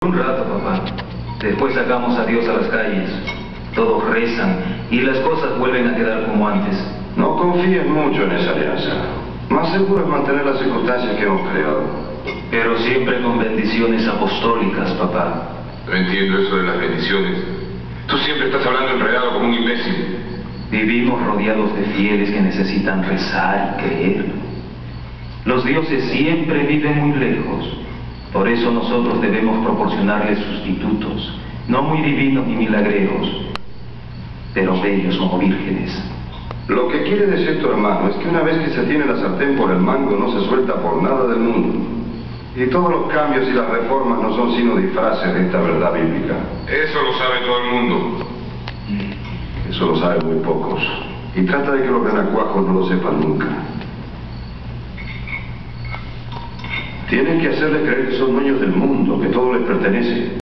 Un rato, papá. Después sacamos a Dios a las calles. Todos rezan y las cosas vuelven a quedar como antes. No confíes mucho en esa alianza. Más seguro es mantener las circunstancias que hemos creado. Pero siempre con bendiciones apostólicas, papá. No entiendo eso de las bendiciones. Tú siempre estás hablando enredado como un imbécil. Vivimos rodeados de fieles que necesitan rezar y creer. Los dioses siempre viven muy lejos. Por eso nosotros debemos proporcionarles sustitutos, no muy divinos ni milagreros, pero bellos como vírgenes. Lo que quiere decir tu hermano es que una vez que se tiene la sartén por el mango no se suelta por nada del mundo. Y todos los cambios y las reformas no son sino disfraces de esta verdad bíblica. Eso lo sabe todo el mundo. Eso lo saben muy pocos. Y trata de que los renacuajos no lo sepan nunca. Tienen que hacerles creer que son dueños del mundo, que todo les pertenece.